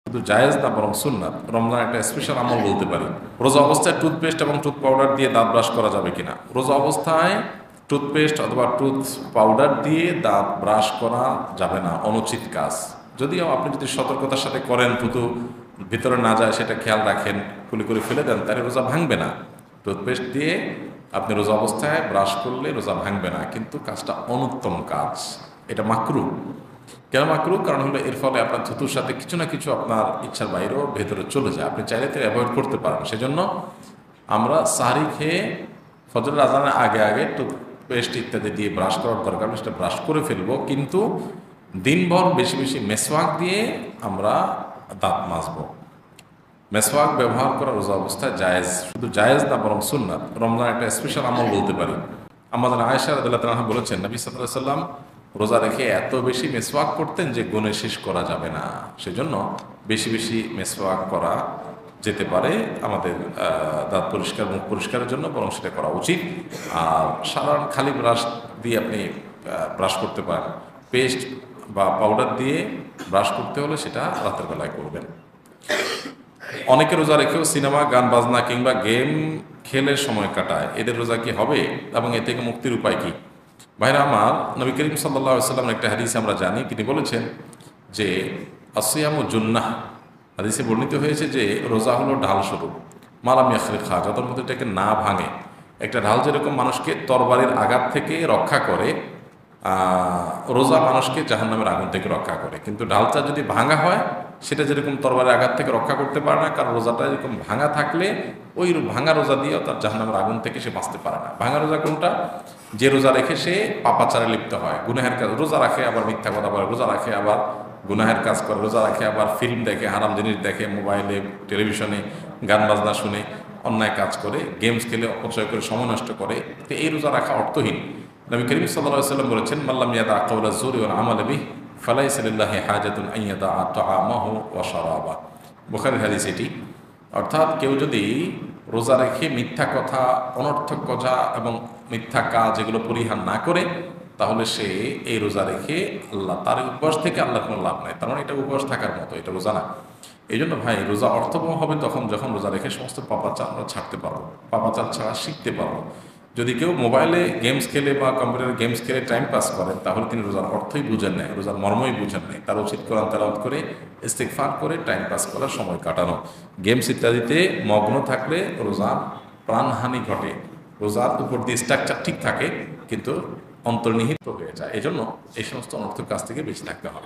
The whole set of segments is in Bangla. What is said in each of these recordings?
শুধু জায়েজ না বরং সুন্নাত। রমজান একটা স্পেশাল আমল বলতে পারি। রোজা অবস্থায় টুথপেস্ট এবং টুথ পাউডার দিয়ে দাঁত ব্রাশ করা যাবে কিনা? রোজা অবস্থায় টুথপেস্ট অথবা টুথ পাউডার দিয়ে দাঁত ব্রাশ করা যাবে না, অনুচিত কাজ। যদিও আপনি যদি সতর্কতার সাথে করেন, থুতু ভিতরে না যায় সেটা খেয়াল রাখেন, কুলি করে ফেলে দেন, তাহলে রোজা ভাঙবে না। টুথপেস্ট দিয়ে আপনি রোজা অবস্থায় ব্রাশ করলে রোজা ভাঙবে না, কিন্তু কাজটা অনুত্তম কাজ, এটা মাকরু। কেন মাকরু? কারণ হলো এর ফলে আপনার থুতুর সাথে কিছু না কিছু আপনার ইচ্ছার বাইরেও ভেতরে চলে যায়, আপনি চাইলে তো অ্যাভয়েড করতে পারেন। সেজন্য আমরা সাহারি খেয়ে ফজরের আজানের আগে আগে টুথপেস্ট ইত্যাদি দিয়ে ব্রাশ করার দরকার, সেটা ব্রাশ করে ফেলবো, কিন্তু দিনভর বেশি বেশি মেসওয়াক দিয়ে আমরা দাঁত মাজবো। মেসওয়াক ব্যবহার করা রোজা অবস্থায় জায়েজ, শুধু জায়েজ না বরং সুন্নাত। রমজান একটা স্পেশাল আমল বলতে পারি। আমাদের আয়েশা রাদিয়াল্লাহু তাআলা বলেছেন, নবী সাল্লাল্লাহু আলাইহি সাল্লাম রোজা রেখে এত বেশি মেসওয়াক করতেন যে গুণে শেষ করা যাবে না। সেজন্য বেশি বেশি মেসওয়াক করা যেতে পারে আমাদের দাঁত পরিষ্কার, মুখ পরিষ্কারের জন্য, বরং সেটা করা উচিত। আর সাধারণ খালি ব্রাশ দিয়ে আপনি ব্রাশ করতে পারেন। পেস্ট বা পাউডার দিয়ে ব্রাশ করতে হলে সেটা রাতের বেলায় করবেন। অনেকে রোজা রেখেও সিনেমা, গান বাজনা কিংবা গেম খেলে সময় কাটায়, এদের রোজা কি হবে এবং এ থেকে মুক্তির উপায় কি? ভাইরা আমার, নবী করিম সাল্লাল্লাহু আলাইহি ওয়াসাল্লামের একটা হাদিস আমরা জানি, তিনি বলেছেন যে আসিয়ামু জুন্নাহ। হাদিসে বর্ণিত হয়েছে যে রোজা হলো ঢাল স্বরূপ, মালাম ইয়াখরিখা, যতর মধ্যে এটাকে না ভাঙে। একটা ঢাল যেরকম মানুষকে তরবারির আঘাত থেকে রক্ষা করে, রোজা মানুষকে জাহান্নামের আগুন থেকে রক্ষা করে। কিন্তু ঢালটা যদি ভাঙা হয়, সেটা যেরকম তরবারের আঘাত থেকে রক্ষা করতে পারে না, কারণ রোজাটা এরকম ভাঙা থাকলে ওই ভাঙা রোজা দিয়েও তার জাহান্নামের আগুন থেকে সে বাঁচতে পারে না। ভাঙা রোজা কোনটা? যে রোজা রেখে সে পাপাচারে লিপ্ত হয়, গুনাহের কাজ। রোজা রাখে আবার মিথ্যা কথা বলে, রোজা রাখে আবার গুনাহের কাজ করে, রোজা রাখে আবার ফিল্ম দেখে, হারাম জিনিস দেখে, মোবাইলে টেলিভিশনে গান বাজনা শুনে অন্যায় কাজ করে, গেমস খেলে অপচয় করে, সময় নষ্ট করে। তো এই রোজা রাখা অর্থহীন। নবী করিম সাল্লাল্লাহু আলাইহি ওয়াসাল্লাম বলেছেন, মাল্লাম ইয়াদা কাওলা যুরি ওয়াল আমাল বিহি ফালাইসা লিল্লাহি হাজাতুন আন ইয়াদা তাআমাহু ওয়া শারাবা। বুখারীর হাদিস এটি। অর্থাৎ কেউ যদি রোজা রেখে মিথ্যা কথা, অনর্থক কথা এবং মিথ্যা কাজ এগুলো পরিহার না করে, তাহলে সে এই রোজা রেখে আল্লাহ, তার উপবাস থেকে আল্লাহ কোনো লাভ নাই। তার মানে এটা উপবাস থাকার মতো, এটা রোজা না। এই জন্য ভাই, রোজা অর্থবহ হবে তখন যখন রোজা রেখে সমস্ত পাপাচার আমরা ছাড়তে পারবো, পাপাচার ছাড়া শিখতে পারবো। যদি কেউ মোবাইলে গেমস খেলে বা কম্পিউটারে গেমস খেলে টাইম পাস করেন, তাহলে তিনি রোজার অর্থই বুঝেন নাই, রোজার মর্মই বুঝেন নাই। তার উচিত কোরআন তেলাওয়াত করে, ইস্তিগফার করে টাইম পাস করার সময় কাটানো। গেমস ইত্যাদিতে মগ্ন থাকলে রোজার প্রাণহানি ঘটে। রোজার উপর দিয়ে স্ট্রাকচার ঠিক থাকে, কিন্তু অন্তর্নিহিত হয়ে যায়। এই জন্য এই সমস্ত অনর্থক কাজ থেকে বেঁচে থাকতে হবে।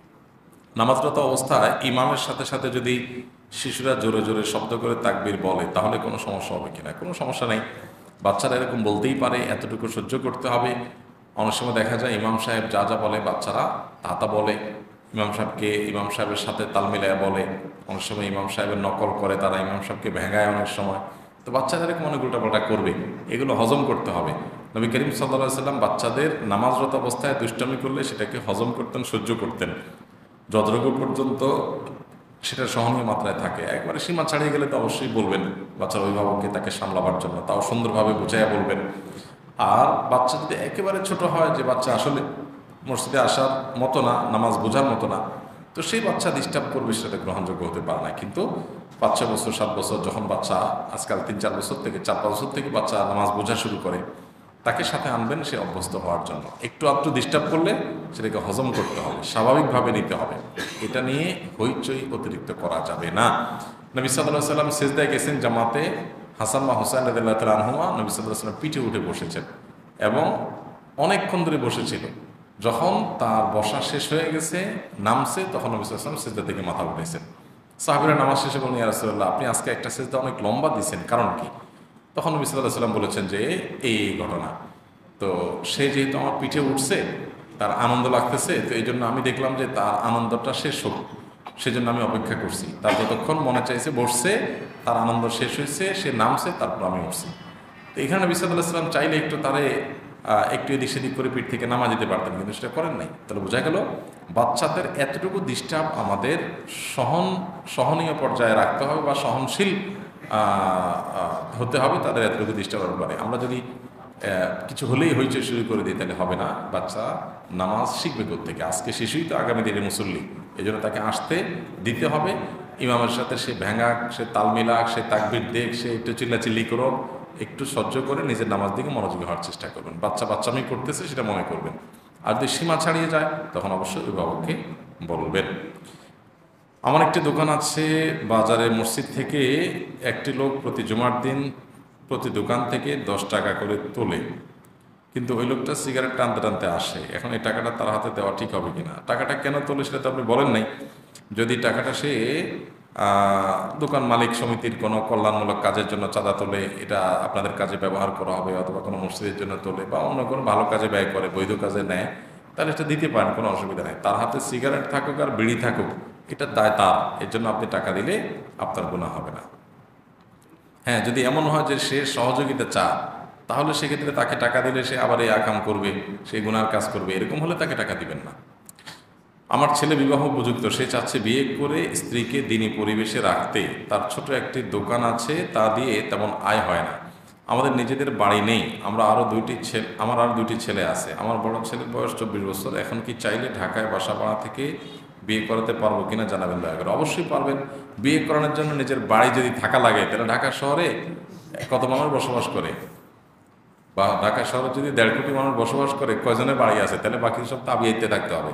নামাজরত অবস্থায় ইমামের সাথে সাথে যদি শিশুরা জোরে জোরে শব্দ করে তাকবীর বলে, তাহলে কোনো সমস্যা হবে কিনা? কোনো সমস্যা নেই। বাচ্চারা এরকম বলতেই পারে, এতটুকু সহ্য করতে হবে। অনেক সময় দেখা যায় ইমাম সাহেব যা যা বলে বাচ্চারা তা তা বলে, ইমাম সাহেবের সাথে তাল মিলায় বলে। অনেক সময় ইমাম সাহেবের নকল করে, তারা ইমাম সাহেবকে ভেঙায় অনেক সময়। তো বাচ্চাদের এরকম অনেক উল্টাপাল্টা করবে, এগুলো হজম করতে হবে। নবী করিম সাল্লাল্লাহু আলাইহি সাল্লাম বাচ্চাদের নামাজরত অবস্থায় দুষ্টামি করলে সেটাকে হজম করতেন, সহ্য করতেন, যতটুকু পর্যন্ত সেটা সহনীয় মাত্রায় থাকে। একবারে সীমা ছাড়িয়ে গেলে তো অবশ্যই বলবেন বাচ্চার অভিভাবককে, তাকে সামলাবার জন্য, তাও সুন্দরভাবে বুঝাইয়া বলবেন। আর বাচ্চা যদি একেবারে ছোট হয়, যে বাচ্চা আসলে মসজিদে আসার মতো না, নামাজ বোঝার মতো না, তো সেই বাচ্চা ডিস্টার্ব করবে, সেটা গ্রহণযোগ্য হতে পারে না। কিন্তু 5-6 বছর 7 বছর যখন বাচ্চা, আজকাল 3-4 বছর থেকে 4-5 বছর থেকে বাচ্চা নামাজ বোঝা শুরু করে, তাকে সাথে আনবেন সে অভ্যস্ত হওয়ার জন্য। একটু আধটু ডিস্টার্ব করলে সেটাকে হজম করতে হবে, স্বাভাবিকভাবে নিতে হবে। এটা নিয়ে হইচই অতিরিক্ত করা যাবে না। নবী সাল্লাল্লাহু আলাইহি ওয়াসাল্লাম সিজদায় গেছেন জামাতে, হাসান বা হোসেন রাদিয়াল্লাহু তাআলা আনহুমা নবী সাল্লাল্লাহু আলাইহি ওয়াসাল্লাম পিঠে উঠে বসেছেন এবং অনেকক্ষণ ধরে বসেছিল। যখন তার বসা শেষ হয়ে গেছে, নামছে, তখন নবী সাল্লাল্লাহু আলাইহি ওয়াসাল্লাম সিজদা থেকে মাথা উঠেছেন। সাহাবীরা নামাজ শেষে বলেন, ইয়া রাসূলুল্লাহ, আপনি আজকে একটা সিজদা অনেক লম্বা দিয়েছেন, কারণ কি? তখন নবী সাল্লাল্লাহু আলাইহি ওয়াসাল্লাম বলেছেন যে এই ঘটনা। তো সে যেহেতু আমার পিঠে উঠছে, তার আনন্দ লাগতেছে, তো এই জন্য আমি দেখলাম যে তার আনন্দটা শেষ হোক, সেজন্য আমি অপেক্ষা করছি। তার যতক্ষণ মনে চাইছে বসছে, তার আনন্দ শেষ হয়েছে, সে নামছে, তারপর আমি উঠছি। তো এখানে নবী সাল্লাল্লাহু আলাইহি ওয়াসাল্লাম চাইলে একটু তারে একটু এদিক সেদিক করে পিঠ থেকে নামা দিতে পারতেন, কিন্তু সেটা করেন নাই। তাহলে বোঝা গেল বাচ্চাদের এতটুকু ডিস্টার্ব আমাদের সহনীয় পর্যায়ে রাখতে হবে, বা সহনশীল হতে হবে তাদের এতটুকু ডিস্টার্ব ব্যাপারে। আমরা যদি কিছু হলেই হইচই শুরু করে দিই, তাহলে হবে না। বাচ্চা নামাজ শিখবে কোত্থেকে? আজকে শিশুই তো আগামী দিনের মুসল্লি। এই জন্য তাকে আসতে দিতে হবে। ইমামের সাথে সে ভেঙাক, সে তাল মিলাক, সে তাকবির দেখ, সে একটু চিল্লাচিল্লি করো, একটু সহ্য করে নিজের নামাজ দিকে মনোযোগী হওয়ার চেষ্টা করবেন। বাচ্চা বাচ্চামি করতেছে সেটা মনে করবেন। আর যদি সীমা ছাড়িয়ে যায় তখন অবশ্যই অভিভাবককে বলবেন। আমার একটি দোকান আছে বাজারে, মসজিদ থেকে একটি লোক প্রতি জুমার দিন প্রতি দোকান থেকে 10 টাকা করে তোলে, কিন্তু ওই লোকটা সিগারেট টানতে টানতে আসে। এখন এই টাকাটা তার হাতে দেওয়া ঠিক হবে কিনা? টাকাটা কেন তোলে সেটা তো আপনি বলেন নাই। যদি টাকাটা সে দোকান মালিক সমিতির কোনো কল্যাণমূলক কাজের জন্য চাঁদা তোলে, এটা আপনাদের কাজে ব্যবহার করা হবে, অথবা কোনো মসজিদের জন্য তোলে বা অন্য কোনো ভালো কাজে ব্যয় করে, বৈধ কাজে নেয়, তাহলে এটা দিতে পারেন, কোনো অসুবিধা নেই। তার হাতে সিগারেট থাকুক আর বিড়ি থাকুক, এটা দায় তার, এর জন্য আপনি টাকা দিলে আপনার গুনাহ হবে না। হ্যাঁ, যদি এমন হয় যে সে সহযোগিতা চায়, তাহলে সেক্ষেত্রে তাকে টাকা দিলে সে আবার এই আকাম করবে, সে গুনার কাজ করবে, এরকম হলে তাকে টাকা দিবেন না। আমার ছেলে বিবাহ উপযুক্ত, সে চাচ্ছে বিয়ে করে স্ত্রীকে দিনী পরিবেশে রাখতে। তার ছোট একটি দোকান আছে, তা দিয়ে তেমন আয় হয় না। আমাদের নিজেদের বাড়ি নেই, আমার আরও দুইটি ছেলে আছে। আমার বড় ছেলের বয়স 24 বছর। এখন কি চাইলে ঢাকায় বাসা ভাড়া থেকে বিয়ে করাতে পারবো কিনা জানাবেন দয়া করে। অবশ্যই পারবেন। বিয়ে করানোর জন্য নিজের বাড়ি যদি থাকা লাগে, তাহলে ঢাকা শহরে কত মানুষ বসবাস করে, বা ঢাকা শহরে যদি 1.5 কোটি মানুষ বসবাস করে, কয়জনের বাড়ি আছে? তাহলে বাকি সব তাবিয়াইতে থাকতে হবে।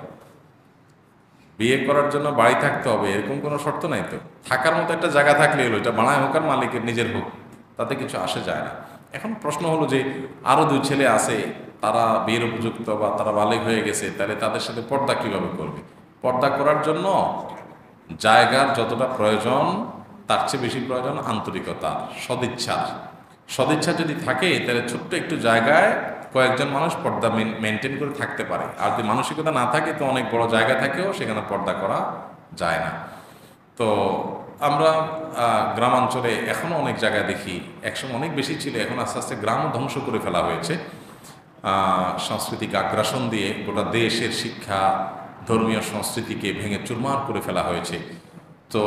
বিয়ে করার জন্য বাড়ি থাকতে হবে এরকম কোনো শর্ত নাই তো। থাকার মতো একটা জায়গা থাকলে হলো, এটা বানায় হোক আর মালিকের নিজের হোক, তাতে কিছু আসে যায় না। এখন প্রশ্ন হলো যে আরও 2 ছেলে আছে, তারা বিয়ের উপযুক্ত বা তারা বালেগ হয়ে গেছে, তাহলে তাদের সাথে পর্দা কীভাবে করবে? পর্দা করার জন্য জায়গার যতটা প্রয়োজন, তার চেয়ে বেশি প্রয়োজন আন্তরিকতা, সদিচ্ছা যদি থাকে, তাহলে ছোট্ট একটু জায়গায় কয়েকজন মানুষ পর্দা মেনটেন করে থাকতে পারে। আর যদি মানসিকতা না থাকে, তো অনেক বড় জায়গা থাকেও সেখানে পর্দা করা যায় না। তো আমরা গ্রামাঞ্চলে এখনও অনেক জায়গায় দেখি, একসময় অনেক বেশি ছিল, এখন আস্তে আস্তে গ্রামও ধ্বংস করে ফেলা হয়েছে। সাংস্কৃতিক আগ্রাসন দিয়ে গোটা দেশের শিক্ষা, ধর্মীয় সংস্কৃতিকে ভেঙে চুরমার করে ফেলা হয়েছে। তো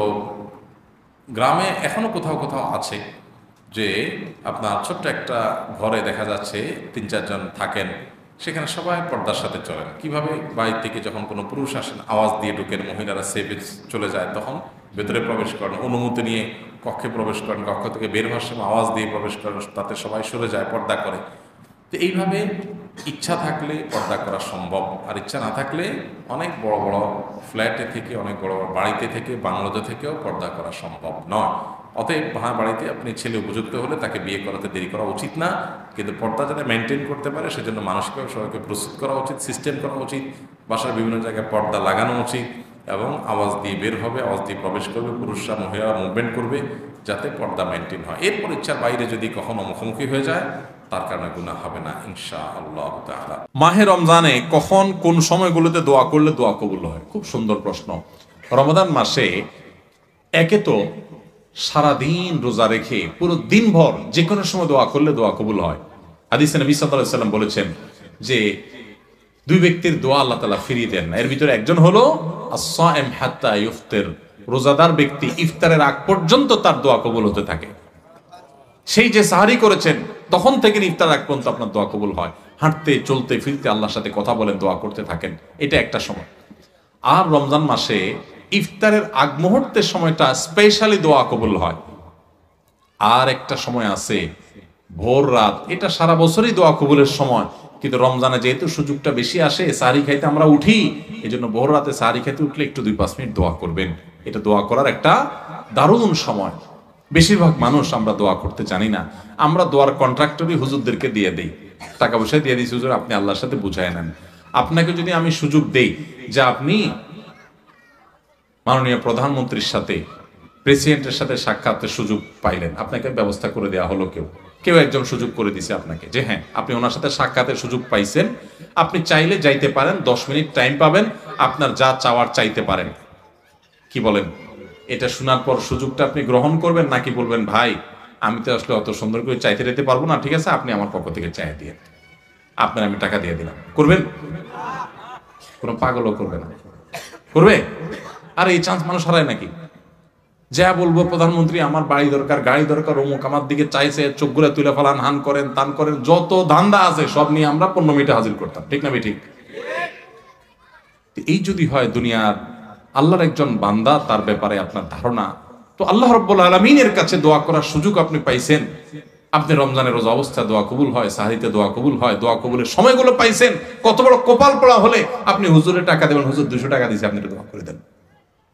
গ্রামে এখনও কোথাও কোথাও আছে যে আপনার ছোট্ট একটা ঘরে দেখা যাচ্ছে 3-4 জন থাকেন, সেখানে সবাই পর্দার সাথে চলেন। কিভাবে? বাড়ির থেকে যখন কোনো পুরুষ আসেন, আওয়াজ দিয়ে ঢুকেন, মহিলারা সেফে চলে যায়, তখন ভেতরে প্রবেশ করেন, অনুমতি নিয়ে কক্ষে প্রবেশ করেন, কক্ষ থেকে বের হওয়ার সময় আওয়াজ দিয়ে প্রবেশ করেন, তাতে সবাই সরে যায়, পর্দা করে। তো এইভাবে ইচ্ছা থাকলে পর্দা করা সম্ভব, আর ইচ্ছা না থাকলে অনেক বড় বড় ফ্ল্যাটে থেকে, অনেক বড় বড় বাড়িতে থেকে, বাংলোতে থেকেও পর্দা করা সম্ভব নয়। অতএব ভাড়া বাড়িতে আপনি ছেলে উপযুক্ত হলে তাকে বিয়ে করাতে দেরি করা উচিত না, কিন্তু পর্দা যাতে মেনটেন করতে পারে সেজন্য মানসিকভাবে সবাইকে প্রস্তুত করা উচিত, সিস্টেম করা উচিত। বাসার বিভিন্ন জায়গায় পর্দা লাগানো উচিত, এবং আওয়াজ দিয়ে বের হবে, আওয়াজ দিয়ে প্রবেশ করবে, পুরুষরা মহিলারা মুভমেন্ট করবে, যাতে পর্দা মেনটেন হয়। এরপর ইচ্ছার বাইরে যদি কখনো মুখোমুখি হয়ে যায়, তার কারণে গুনাহ হবে না ইনশাআল্লাহ তাআলা। মাহে রমজানে কখন কোন সময়গুলোতে দোয়া করলে দোয়া কবুল হয়? খুব সুন্দর প্রশ্ন। রমাদান মাসে একে তো সারাদিন রোজা রেখে পুরো দিনভর যে কোনো সময় দোয়া করলে দোয়া কবুল হয়। হাদিসে নবী সাল্লাল্লাহু আলাইহি ওয়াসাল্লাম বলেছেন যে 2 ব্যক্তির দোয়া আল্লাহ তাআলা ফিরিয়ে দেন না। এর ভিতরে একজন হলো আস-সাইম হাত্তা ইফতির, রোজাদার ব্যক্তি ইফতারের আগ পর্যন্ত তার দোয়া কবুল হতে থাকে। সেই যে সাহারি করেছেন তখন থেকে ইফতার আগ পর্যন্ত আপনার দোয়া কবুল হয়। হাঁটতে চলতে ফিরতে আল্লাহর সাথে কথা বলেন, দোয়া করতে থাকেন, এটা একটা সময়। আর রমজান মাসে ইফতারের আগ মুহূর্তের সময়টা স্পেশালি দোয়া কবুল হয়। আর একটা সময় আছে ভোর রাত, এটা সারা বছরই দোয়া কবুলের সময়, কিন্তু রমজানে যেহেতু সুযোগটা বেশি আসে, সাহারি খাইতে আমরা উঠি, এই জন্য ভোর রাতে সাহারি খাইতে উঠলে একটু 2-5 মিনিট দোয়া করবেন। এটা দোয়া করার একটা দারুণ সময়। বেশিরভাগ মানুষ আমরা দোয়া করতে জানি না। আমরা দোয়ার কন্ট্রাক্টরই হুজুরদেরকে দিয়ে দেই, টাকা পয়সা দিয়ে দিই, হুজুর আপনি আল্লাহর সাথে বুঝায় নেন। আপনাকে যদি আমি সুযোগ দেই যে আপনি মাননীয় প্রধানমন্ত্রীর সাথে, প্রেসিডেন্টের সাথে সাক্ষাতের সুযোগ পাইলেন, আপনাকে ব্যবস্থা করে দেওয়া হলো, কেউ একজন সুযোগ করে দিছে আপনাকে যে হ্যাঁ আপনি ওনার সাথে সাক্ষাতের সুযোগ পাইছেন, আপনি চাইলে যাইতে পারেন, 10 মিনিট টাইম পাবেন, আপনার যা চাওয়ার চাইতে পারেন। কি বলেন? এটা শোনার পর সুযোগটা আপনি গ্রহণ করবেন, নাকি বলবেন ভাই আমি তো আসলে অত সুন্দর করে চাইতে যেতে পারবো না, ঠিক আছে আপনি আমার পক্ষ থেকে চাই দিয়ে, আপনার আমি টাকা দিয়ে দিলাম? করবেন? কোনো পাগলও করবে না, করবে? আর এই চান্স মানুষ হারায় নাকি? যা বলবো প্রধানমন্ত্রী আমার বাড়ি দরকার, গাড়ি দরকার, অমুক আমার দিকে চাইছে, চোখ গুলো তুলে ফেলান, হান করেন, তান করেন, যত ধান্দা আছে সব নিয়ে আমরা 15 মিনিটে হাজির করতাম, ঠিক না? ঠিক। এই যদি হয় দুনিয়ার আল্লাহর একজন বান্দা, তার ব্যাপারে আপনার ধারণা, তো আল্লাহ রাব্বুল আলামিনের কাছে দোয়া করার সুযোগ আপনি পাইছেন। আপনি রমজানের রোজা অবস্থায় দোয়া কবুল হয়, সাহারিতে দোয়া কবুল হয়, দোয়া কবুলের সময়গুলো পাইছেন। কত বড় কপাল পড়া হলে আপনি হুজুরের টাকা দেবেন, হুজুর 200 টাকা দিয়েছে, আপনি দোয়া করে দেন।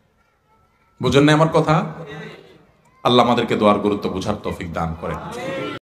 বুঝেন না আমার কথা? আল্লাহ আমাদেরকে দোয়ার গুরুত্ব বুঝার তৌফিক দান করেন।